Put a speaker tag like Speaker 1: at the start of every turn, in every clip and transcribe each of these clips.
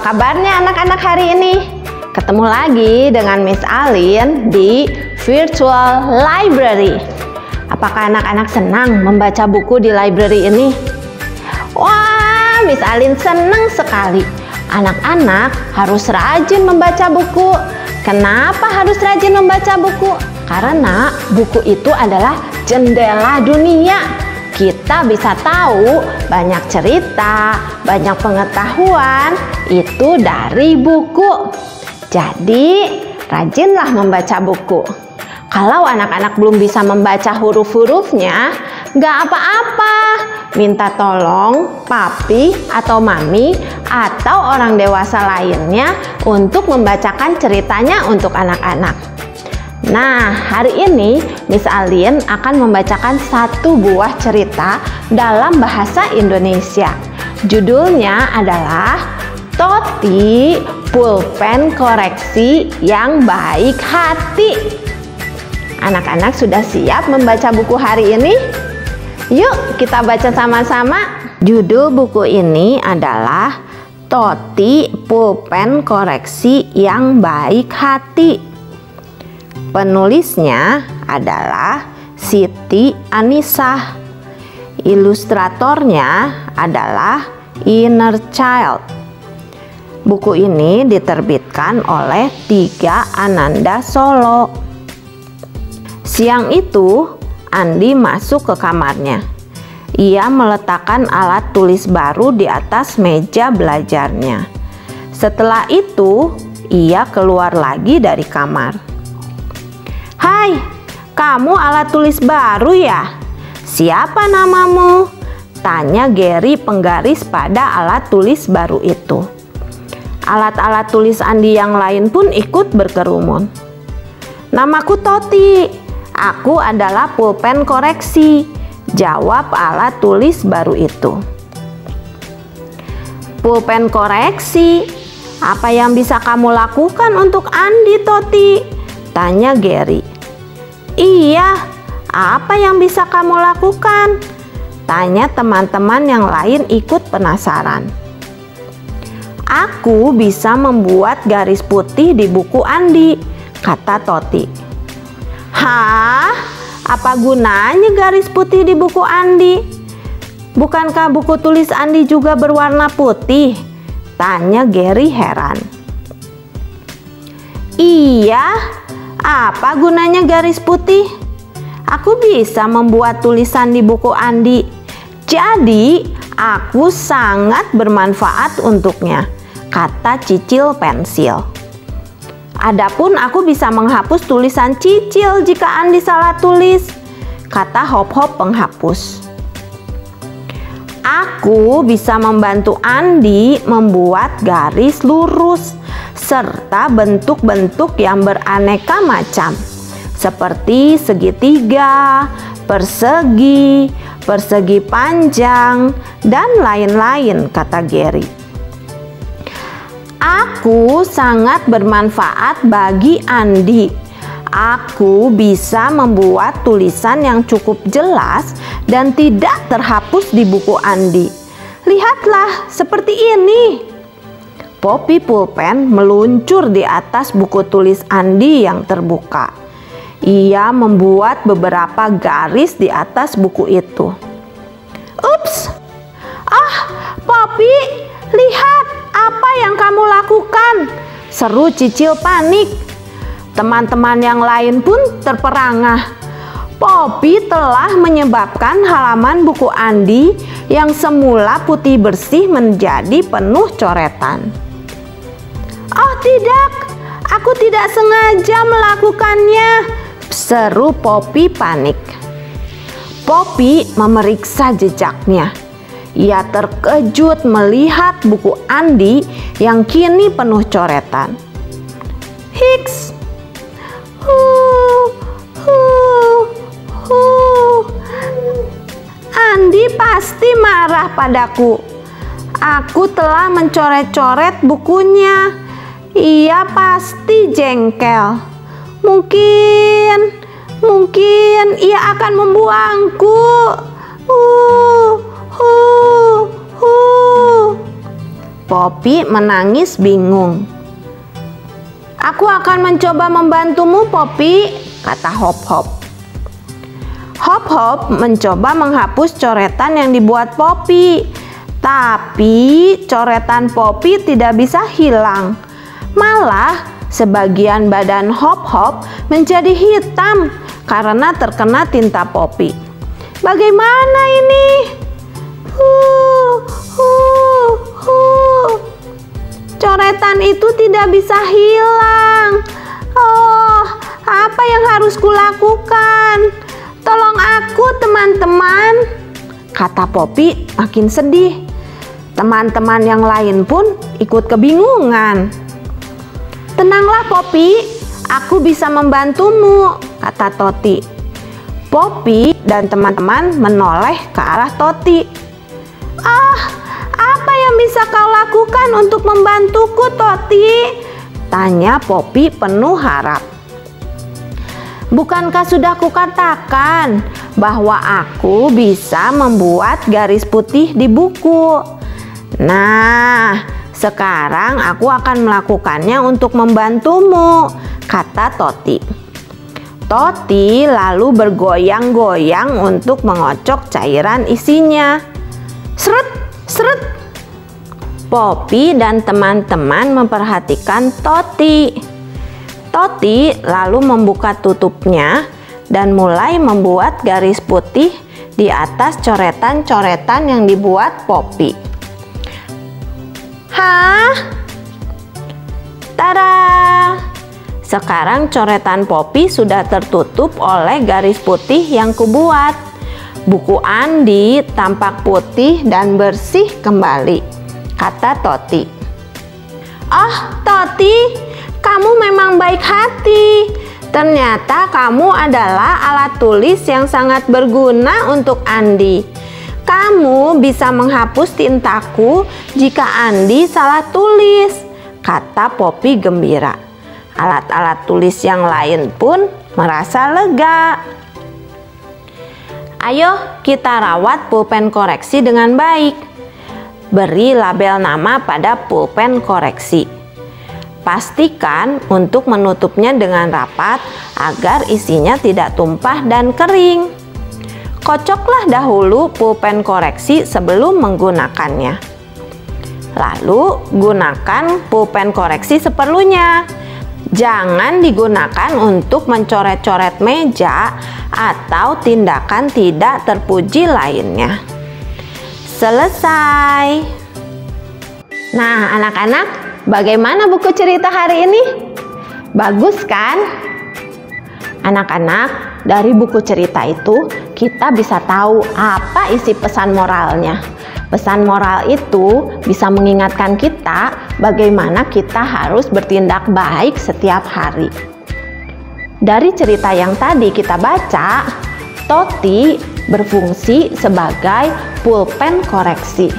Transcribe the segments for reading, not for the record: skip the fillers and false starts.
Speaker 1: kabarnya anak-anak hari ini? Ketemu lagi dengan Miss Alin di Virtual Library. Apakah anak-anak senang membaca buku di library ini? Wah, Miss Alin senang sekali. Anak-anak harus rajin membaca buku. Kenapa harus rajin membaca buku? Karena buku itu adalah jendela dunia. Kita bisa tahu banyak cerita, banyak pengetahuan itu dari buku. Jadi, rajinlah membaca buku. Kalau anak-anak belum bisa membaca huruf-hurufnya, nggak apa-apa. Minta tolong papi atau mami atau orang dewasa lainnya untuk membacakan ceritanya untuk anak-anak. Nah, hari ini Miss Alin akan membacakan satu buah cerita dalam bahasa Indonesia. Judulnya adalah Toti Pulpen Koreksi yang Baik Hati. Anak-anak sudah siap membaca buku hari ini? Yuk kita baca sama-sama. Judul buku ini adalah Toti Pulpen Koreksi yang Baik Hati. Penulisnya adalah Siti Anisah. Ilustratornya adalah Inner Child. Buku ini diterbitkan oleh Tiga Ananda Solo. Siang itu, Andi masuk ke kamarnya. Ia meletakkan alat tulis baru di atas meja belajarnya. Setelah itu, ia keluar lagi dari kamar. Hai, kamu alat tulis baru ya? Siapa namamu? Tanya Gary penggaris pada alat tulis baru itu. Alat-alat tulis Andi yang lain pun ikut berkerumun. Namaku Toti. Aku adalah pulpen koreksi. Jawab alat tulis baru itu. Pulpen koreksi? Apa yang bisa kamu lakukan untuk Andi, Toti? Tanya Gary. Iya, apa yang bisa kamu lakukan? Tanya teman-teman yang lain ikut penasaran. Aku bisa membuat garis putih di buku Andi, kata Toti. Hah? Apa gunanya garis putih di buku Andi? Bukankah buku tulis Andi juga berwarna putih? Tanya Gary heran. Iya, apa gunanya garis putih? Aku bisa membuat tulisan di buku Andi. Jadi, aku sangat bermanfaat untuknya, kata Cicil pensil. Adapun aku bisa menghapus tulisan Cicil jika Andi salah tulis, kata Hop-Hop penghapus. Aku bisa membantu Andi membuat garis lurus serta bentuk-bentuk yang beraneka macam seperti segitiga, persegi, persegi panjang, dan lain-lain, kata Gary. Aku sangat bermanfaat bagi Andi. Aku bisa membuat tulisan yang cukup jelas dan tidak terhapus di buku Andi. Lihatlah, seperti ini. Poppy Pulpen meluncur di atas buku tulis Andi yang terbuka. Ia membuat beberapa garis di atas buku itu. Ups! Ah, Poppy, lihat apa yang kamu lakukan, seru Cicil panik. Teman-teman yang lain pun terperangah. Poppy telah menyebabkan halaman buku Andi yang semula putih bersih menjadi penuh coretan. Oh tidak, aku tidak sengaja melakukannya, seru Poppy panik. Poppy memeriksa jejaknya. Ia terkejut melihat buku Andi yang kini penuh coretan. Hiks. Andi pasti marah padaku. Aku telah mencoret-coret bukunya. Ia pasti jengkel. Mungkin ia akan membuangku. Poppy menangis bingung. "Aku akan mencoba membantumu, Poppy," kata Hop-Hop. Hop-Hop mencoba menghapus coretan yang dibuat Poppy, tapi coretan Poppy tidak bisa hilang. Malah sebagian badan Hop-Hop menjadi hitam karena terkena tinta Poppy. "Bagaimana ini? Coretan itu tidak bisa hilang. Oh, apa yang harus kulakukan? Tolong aku, teman-teman," kata Poppy makin sedih. Teman-teman yang lain pun ikut kebingungan. "Tenanglah, Poppy, aku bisa membantumu," kata Toti. Poppy dan teman-teman menoleh ke arah Toti. "Apa yang bisa kau lakukan untuk membantuku, Toti?" tanya Poppy penuh harap. "Bukankah sudah kukatakan bahwa aku bisa membuat garis putih di buku? Nah, sekarang aku akan melakukannya untuk membantumu," kata Toti. Toti lalu bergoyang-goyang untuk mengocok cairan isinya. Seret, seret. Poppy dan teman-teman memperhatikan Toti. Toti lalu membuka tutupnya dan mulai membuat garis putih di atas coretan-coretan yang dibuat Poppy. Hah? Tada! Sekarang coretan Poppy sudah tertutup oleh garis putih yang kubuat. Buku Andi tampak putih dan bersih kembali, kata Toti. "Oh, Toti, kamu memang baik hati. Ternyata kamu adalah alat tulis yang sangat berguna untuk Andi. Kamu bisa menghapus tintaku jika Andi salah tulis," kata Poppy gembira. Alat-alat tulis yang lain pun merasa lega. "Ayo kita rawat pulpen koreksi dengan baik. Beri label nama pada pulpen koreksi. Pastikan untuk menutupnya dengan rapat agar isinya tidak tumpah dan kering. Kocoklah dahulu pulpen koreksi sebelum menggunakannya. Lalu gunakan pulpen koreksi seperlunya. Jangan digunakan untuk mencoret-coret meja atau tindakan tidak terpuji lainnya." Selesai. Nah, anak-anak, bagaimana buku cerita hari ini? Bagus kan? Anak-anak, dari buku cerita itu kita bisa tahu apa isi pesan moralnya. Pesan moral itu bisa mengingatkan kita bagaimana kita harus bertindak baik setiap hari. Dari cerita yang tadi kita baca, Toti berfungsi sebagai pulpen koreksi.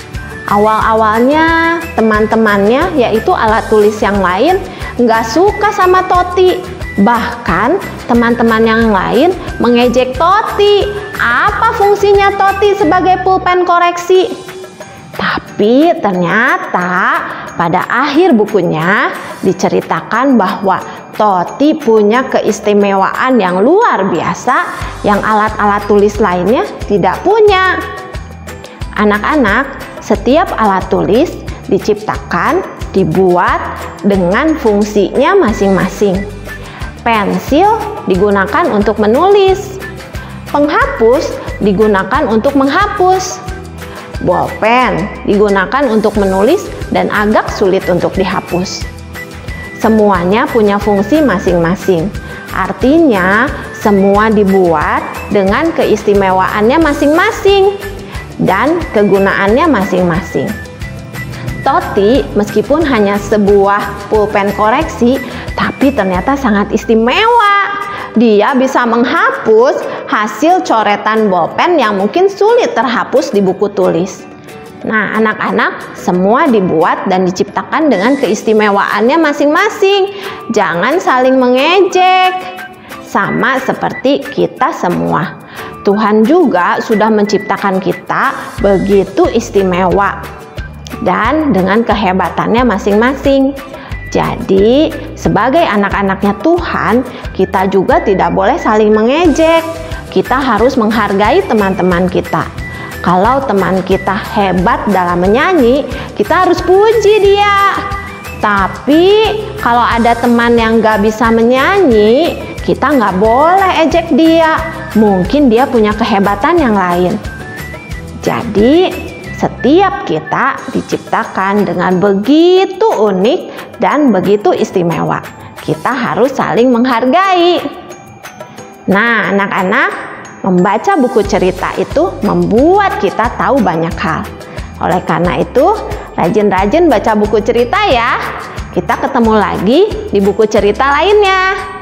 Speaker 1: Awal-awalnya teman-temannya, yaitu alat tulis yang lain, nggak suka sama Toti. Bahkan teman-teman yang lain mengejek Toti. Apa fungsinya Toti sebagai pulpen koreksi? Tapi ternyata pada akhir bukunya diceritakan bahwa Toti punya keistimewaan yang luar biasa yang alat-alat tulis lainnya tidak punya. Anak-anak, setiap alat tulis diciptakan, dibuat dengan fungsinya masing-masing. Pensil digunakan untuk menulis. Penghapus digunakan untuk menghapus. Bolpen digunakan untuk menulis dan agak sulit untuk dihapus. Semuanya punya fungsi masing-masing. Artinya, semua dibuat dengan keistimewaannya masing-masing dan kegunaannya masing-masing. Toti meskipun hanya sebuah pulpen koreksi, tapi ternyata sangat istimewa. Dia bisa menghapus hasil coretan bolpen yang mungkin sulit terhapus di buku tulis. Nah, anak-anak, semua dibuat dan diciptakan dengan keistimewaannya masing-masing. Jangan saling mengejek. Sama seperti kita semua. Tuhan juga sudah menciptakan kita begitu istimewa. dan dengan kehebatannya masing-masing. Jadi, sebagai anak-anaknya Tuhan, kita juga tidak boleh saling mengejek. Kita harus menghargai teman-teman kita. Kalau teman kita hebat dalam menyanyi, kita harus puji dia. Tapi, kalau ada teman yang gak bisa menyanyi, kita gak boleh ejek dia. Mungkin dia punya kehebatan yang lain. Jadi, setiap kita diciptakan dengan begitu unik dan begitu istimewa. Kita harus saling menghargai. Nah, anak-anak, membaca buku cerita itu membuat kita tahu banyak hal. Oleh karena itu, rajin-rajin baca buku cerita ya. Kita ketemu lagi di buku cerita lainnya.